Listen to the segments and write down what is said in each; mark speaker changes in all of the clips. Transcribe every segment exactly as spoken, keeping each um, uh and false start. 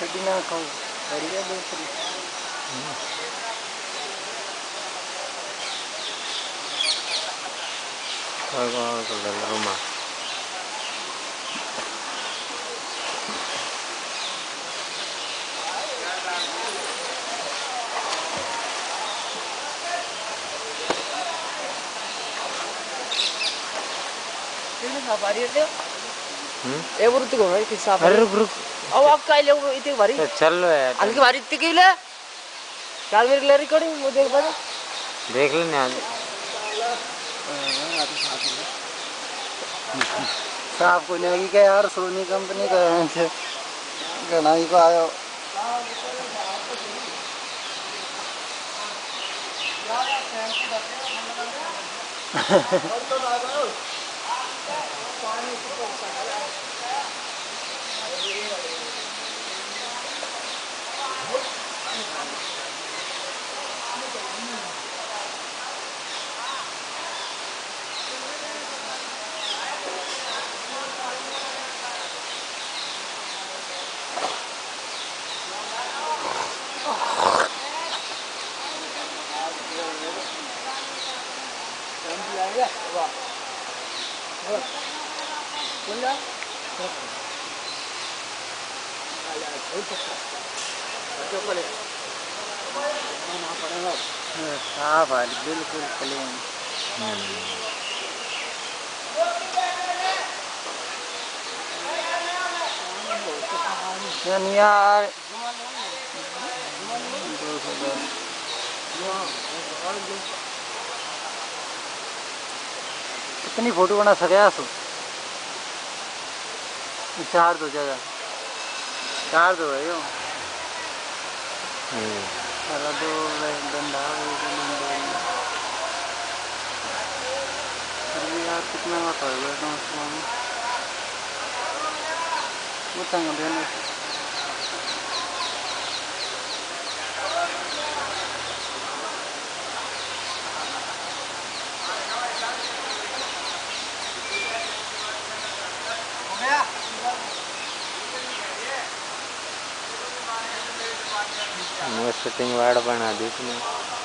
Speaker 1: छड़ी ना खाओ बढ़िया दूसरी
Speaker 2: और कलर रूमा
Speaker 1: ए वृत्ति को भाई किस
Speaker 2: अरे रुक रुक
Speaker 1: अब आप काय ले इतने भारी
Speaker 2: चल लो यार
Speaker 1: हल्की भारी इतने के लिए चार मेरे ले रिकॉर्डिंग वो देख पाए
Speaker 2: देख लेने आज
Speaker 1: साहब को नहीं क्या यार सोनी कंपनी का है गणाई को आयो साफ है बिल्कुल क्लीन यार कितनी फोटो बना सके सो चार दो ज्यादा चार दो है यो सारा दो डंडा यार कितना का वो तंग देने
Speaker 2: शूटिंग वार्ड बना दी इसने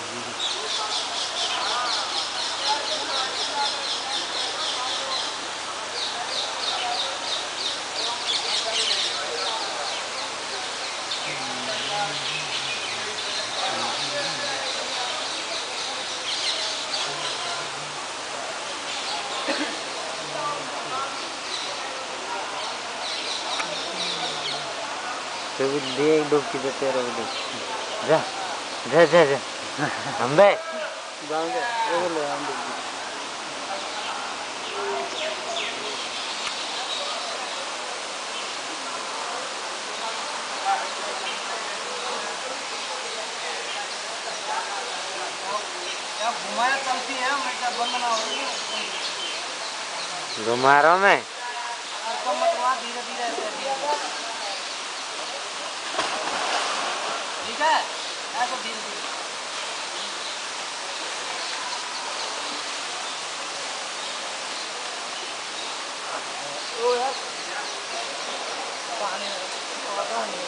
Speaker 2: तो भी दे एक डुबकी देते रहो देख जा जा जा जा हम बे
Speaker 1: जाएंगे वो ले हम डुबकी क्या घुमाया चलती है मैं क्या बंद ना हो
Speaker 2: घुमा रहा हूँ मैं
Speaker 1: धीरे धीरे ठीक है ऐसा धीरे धीरे ओ यार पानी पता नहीं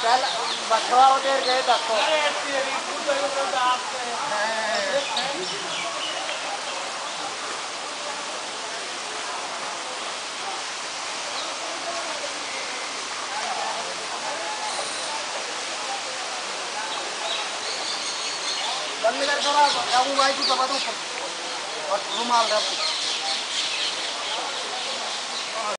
Speaker 1: कल बछवा उधर गए देखो बंद कर थोड़ा बाबू भाई को दबा दो और रुमाल रख